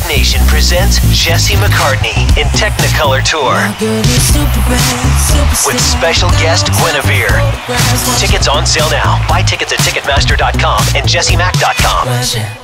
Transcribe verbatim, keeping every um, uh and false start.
Nation presents Jesse McCartney in Technicolor Tour with special guest Guinevere. Tickets on sale now. Buy tickets at Ticketmaster dot com and Jesse Mac dot com.